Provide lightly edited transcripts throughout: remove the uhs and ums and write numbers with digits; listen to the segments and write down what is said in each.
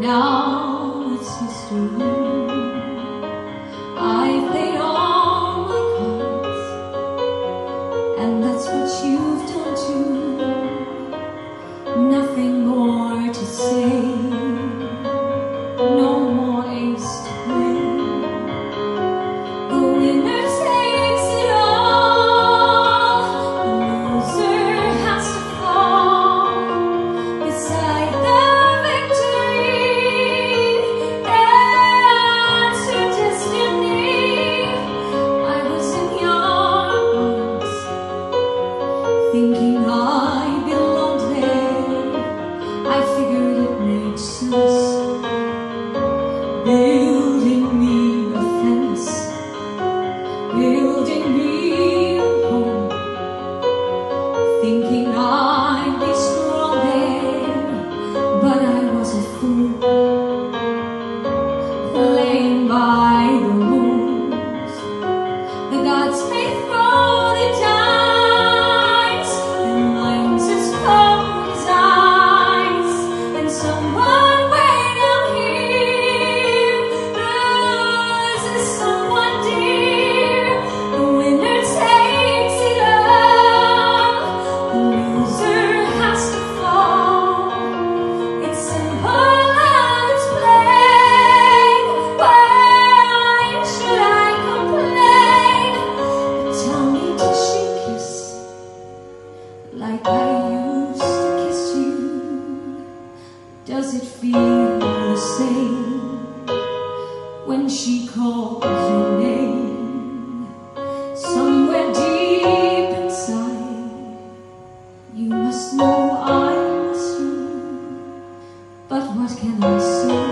now it's history. I played all my cards, and that's what you've done too. Nothing more to say, no more ace to play. The winner takes it all, the loser has to fall beside the victory. That's her destiny. I was in your arms, thinking I belonged there. I figured it made sense, building me a fence, building me a home, thinking I'd be strong there. But I was a fool, playing by the rules. The gods may throw the dice, and mine's as cold as ice. And someone way down here loses someone dear. The winner takes it all, the loser has to fall. It's simple, let's play. Why should I complain? Tell me, does she kiss like I used to kiss you? Does it feel the same when she calls your name? Somewhere deep inside, you must know I miss you. But what can I say?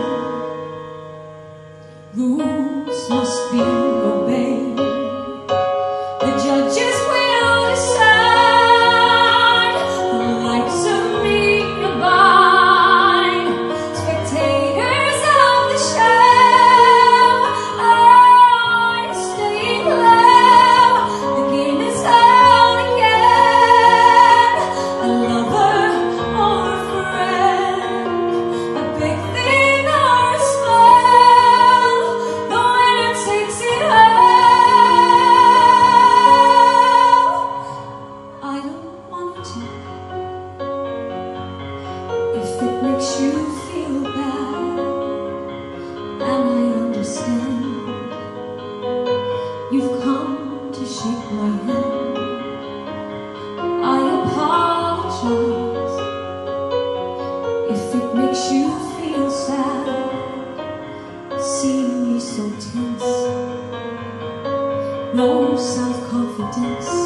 Rules must be obeyed. The judges will decide. The likes of me abide. Spectators of the show are staying low. The game is on again. A lover or a friend, a big thing or a small, the winner takes it all. I don't want to if it makes you feel bad, and I understand. You've come to shake my hand. I apologize if it makes you feel sad, seeing me so tense, no self-confidence.